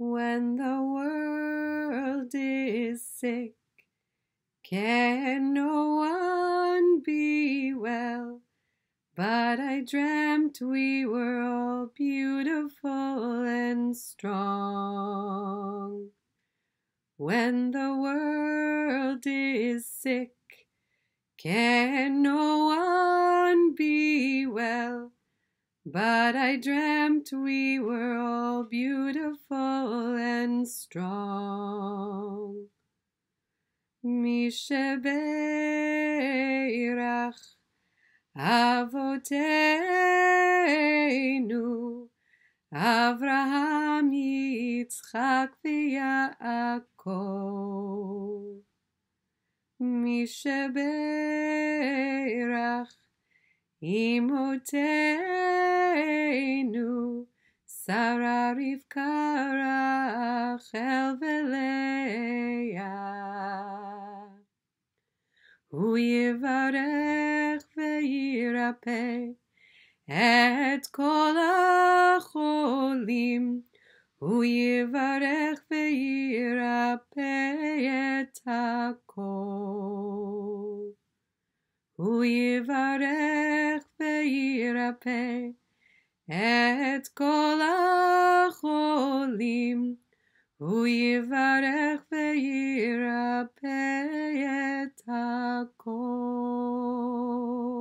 When the world is sick, can no one be well? But I dreamt we were all beautiful and strong. When the world is sick, can no one be well? But I dreamt we were all beautiful and strong. Misheberach Avoteinu Avraham, Yitzchak, v'Yaakov. Misheberach Imoteinu Sarah, Rivka, Rachel, v'Leah. Hu yivarech v'yirapeh et kol hacholim. Hu yivarech v'yirapeh et hakol. Hu yivarech v'yirapeh et kol hacholim. Hu yivarech v'yirapeh et hakol.